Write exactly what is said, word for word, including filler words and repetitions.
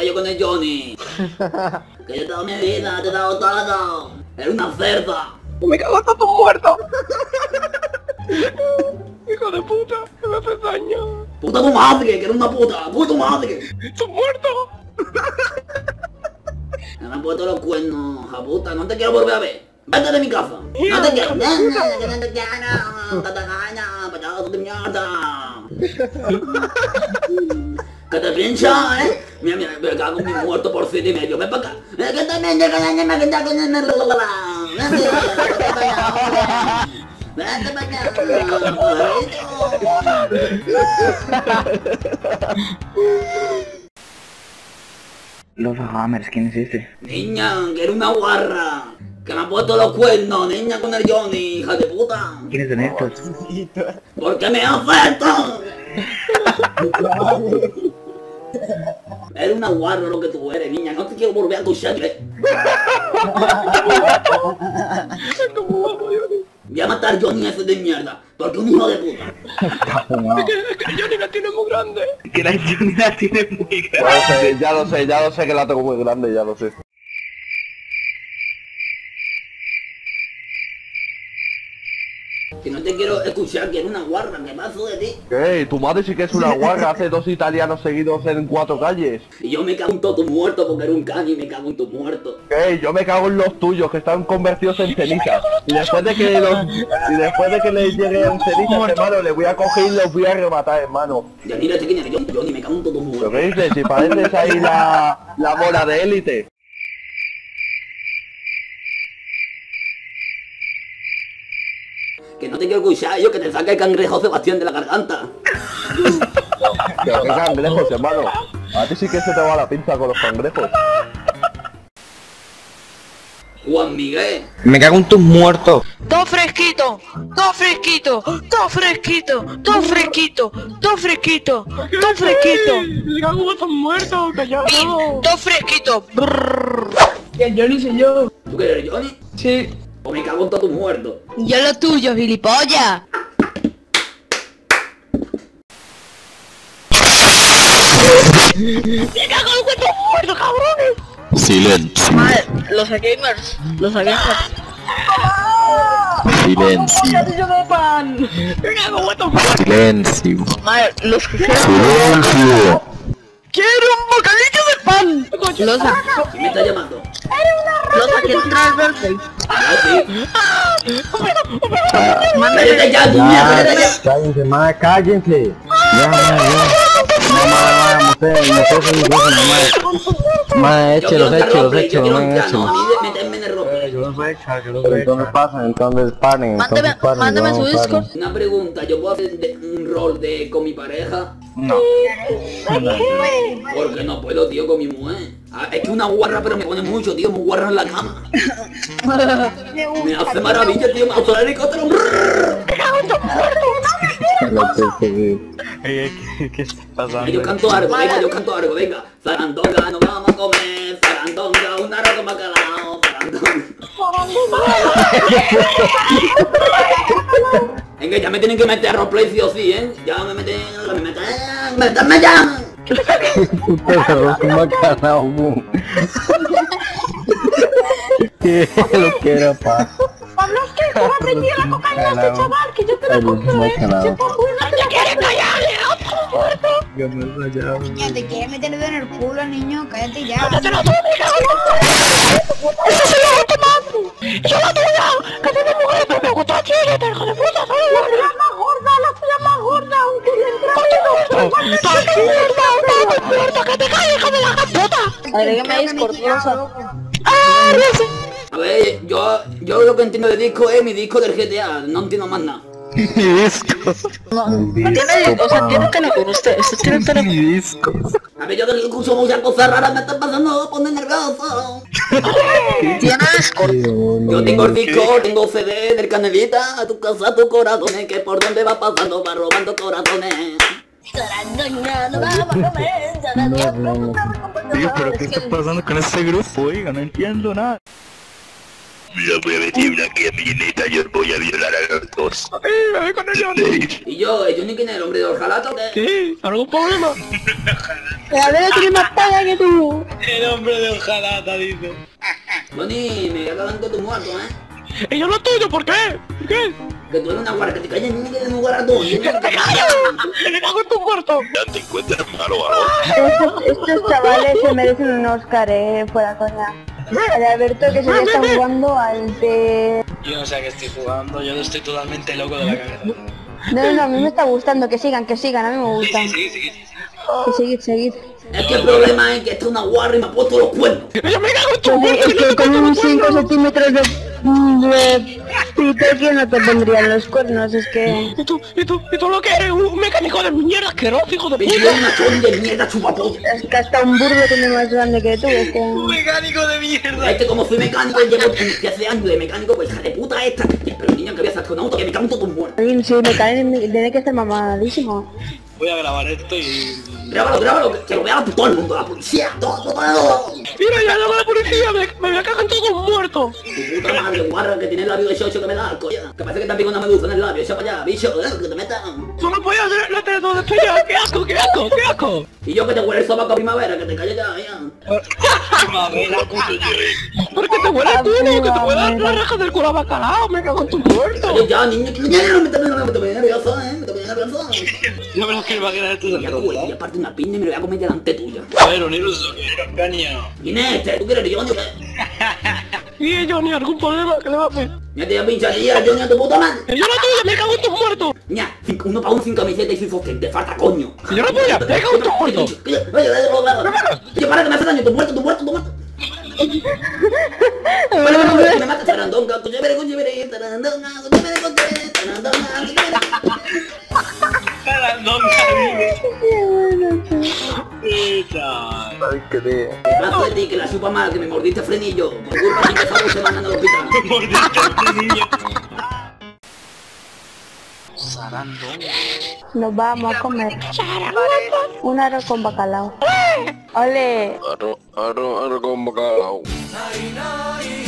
yo con el Johnny. Que yo toda mi vida te he dado todo. Eres una cerda. Me cago en todos muertos. Hijo de puta, que me haces daño. Puta tu madre, que eres una puta. Puta tu madre. ¡Estás muerto! Me han puesto los cuernos, hija puta. No te quiero volver a ver. Vete de mi casa. No te quiero. No, que no te quiero. Que te gana. Payaso de mierda. Que te pincha, eh. Mira, mira, me cago en mi muerto por siete y medio. Ven para acá. Que también llega la ñema que está con el... Vete para acá. Los Hammers, ¿quién es este? Niña, que era una guarra. Que me ha puesto los cuernos, niña, con el Johnny, hija de puta. ¿Quiénes son estos? ¿Por qué me haces esto? Eres una guarra lo que tú eres, niña. No te quiero volver a escuchar. Voy a matar a Johnny ese de mierda. Porque un hijo de puta. Es que, es que Johnny la tiene muy grande. Que la Johnny la tiene muy grande. Ya lo sé, ya lo sé, ya lo sé que la tengo muy grande, ya lo sé. Que no te quiero escuchar, que eres una guarra. ¿Qué pasó de ti? ¿Qué? Tu madre sí que es una guarra, hace dos italianos seguidos en cuatro calles. Y yo me cago en todo tu muerto porque eres un cani y me cago en tu muerto. ¿Qué? Yo me cago en los tuyos que están convertidos en cenizas. Y después de que los, y después de que les lleguen cenizas, hermano, les voy a coger y los voy a rematar, hermano. Ya mira, este quién eres, yo, yo ni me cago en todo tu muerto. ¿Lo que dices? Si pareces ahí la, la mora de élite. Que no te quiero escuchar yo, que te saque el cangrejo Sebastián de la garganta. Pero qué cangrejos, hermano. A ti sí que se te va la pinza con los cangrejos. Juan Miguel. Me cago en tus muertos. Todo fresquito, todo fresquito, todo fresquito, todo fresquito, todo fresquito, todo fresquito. Me cago en vuestros muertos, callado. Todo fresquito. Que Johnny soy yo. ¿Tú qué eres, Johnny? Sí. O me cago en todo tu muerto. Yo lo tuyo, gilipollas. Me cago en vuestros muertos, cabrones. Silencio, Madre, los gamers, los gamers. silencio, ¡Yo de pan! Me cago en vuestros muertos. silencio, Madre, los que silencio. ¡Quiero un bocadillo de pan! Losa, ¿Quién me está llamando? Losa, ¿quieres traer birthday? ¡Cállate ya, tu mierda, cállate ya! Cállense, más, cállense. Ya, ya, ya. No, más, más, ustedes, ustedes son hijos, más. Más, Yo quiero échelos, estar échelos, roleplay, yo quiero échelos, un échelos. llano, a mí de meterme en el roleplay. Yo los voy a echar, yo los voy a echar. Entonces pasen, entonces paren, Mándame, entonces paren. mándame su vamos, Discord. paren. Una pregunta, ¿yo puedo hacer de- un rol de con mi pareja? No. Porque no puedo, tío, con mi mujer. Ah, es que una guarra, pero me pone mucho, tío, muy guarra en la cama. Me hace maravilla, tío, me hace el helicóptero. ¿Qué, qué está pasando? Yo canto algo, venga, yo canto algo, venga. Sarandonga, nos vamos a comer. Sarandonga, un arroz con bacalao. Sarandonga. Venga, ya me tienen que meter a roleplay sí o sí, ¿eh? Ya me meten, me meten, métanme ya. Puta, se arroz con bacalao, boom. ¿Qué lo que era, pa? Pablo, es que tú aprendí la cocaína a este chaval, que yo te la compro, ¿eh? Bacalao. ¡Te quieres callar, eh! Yo no he fallado. Niño, te quieres meter el dedo en el culo, niño, cállate ya. ¡Te lo tuve, cabrón! ¡Eso se lo voy tomando! ¡Yo la tuya! ¡Que tiene mujer, pero me gusta chile, hijo de puta! ¡Soy la tuya más gorda, la tuya más gorda! ¡Aunque le entra muerto! ¡Estás muerta, estás muerta! ¡Que te calles, hija de la gran puta! Agrégame Discord, Losa. ¡Ah, ese! A ver, yo, yo lo que entiendo de disco es mi disco del G T A, no entiendo más nada. Mi disco. No, tiene, o sea, tiene teléfono usted, usted tiene Mi teléfono. disco. A ver, yo que escucho muchas cosas raras, me están pasando a poner nervioso. Tiene Discord. Yo tengo el disco, tengo C D del Canelita, a tu casa, a tu corazones, que por donde va pasando va robando corazones. Tío, pero ¿qué está pasando con este grupo? Oiga, no entiendo nada. Mira, voy a meter una camioneta, yo voy a violar a los dos. ¡Sí, me voy con el Johnny! Y yo, ¿el Johnny quién es el hombre de los jalatos? Sí, ¿algún problema? A ver, tiene más talla que tú. El hombre de hojalata, dice. Bonnie, me voy a cagar con tu muerto, ¿eh? Y yo lo tuyo, ¿por qué? ¿Por qué? Que tú eres una guarda, que te calles, niña, que eres un guarda tú. ¡Que te calles! ¡Que me cago en tu muerto! Ya te encuentras malo algo. Estos, estos chavales se merecen un Oscar, eh, fuera coña. El Alberto que se le está jugando al de... Yo no sé a qué estoy jugando, yo estoy totalmente loco de la cabeza. No, no, no, a mí me está gustando, que sigan, que sigan, a mí me gusta. Sí, sí, sí, sí. Que seguid, seguid. Es que el problema es que esta es una guarra y me ha puesto los cuernos. ¡Yo me cago en tu Pues muerto! es que con un cinco centímetros de... de... pito, ¿quién no te pondrían los cuernos? Es que... ¿Y tú, y tú, y tú lo que eres? Un mecánico de mierda asqueroso, hijo de Me puta. una chon de mierda chupapollo. Es que hasta un burro tiene más grande que tú, es que... Mecánico de mierda. Es que como soy mecánico, llevo trece años de mecánico, pues hija de puta esta. Pero niña, que voy a ser astronauta, que me cago en todo un muerto. Sí, me caen, tiene que estar mamadísimo. Voy a grabar esto y... Grábalo, grábalo, que, que lo vea todo el mundo, la policía, todo, todo, todo. Mira, ya llama a la policía, me, me voy a cagar en todo un muerto. Tu puta madre, guarra, que tiene el labio de chocho que me da alco, ya. Que parece que te pica una medusa en el labio, echa para allá, bicho, eh, que te metan. Tú no podías hacer la tele donde estoy ya. ¡Qué asco, qué asco, qué asco! Y yo que te huele el sobaco a primavera, que te calles ya, ya. Primavera, ¿Por qué te huele tú? Que te huele la raja del culo a bacalao, me cago en tu muerto. Calles ya, niña, que ya, no me te pone nervioso, eh, me te pone nervioso. no me lo quiero imaginar esto de Ya, güey, y aparte una piña y me lo voy a comer delante tuya. A ver, uniros, uniros, caño. Inés, ¿tú quieres Johnny o qué? Y Johnny, ¿algún problema que le va a hacer? Ya te voy a pinchar tía, Johnny a tu puta madre. ¡Que yo la tuya, me cago en tu muerto! Ña, cinco- uno para uno sin camiseta y sin sostén, te falta coño. ¡Que yo la tuya, me cago en tu muerto! Oye, para que me hace daño, tu muerto, tu muerto, tu muerto. Para, para, para, que me matas, tarandonga, coño, veré, coño, veré, tarandonga, coño, veré, coño, veré, tarandonga, coño, veré. Tarandonga, Puta. Ay, qué tío. Pedazo de ti, que la supa mal, que me mordiste frenillo. Por culpa de que estamos semana en el hospital. Mordiste este niño. Sarandonga. Nos vamos a comer un arroz con bacalao. ¡Ole! Arro, arro, arro con bacalao. Nai, nai.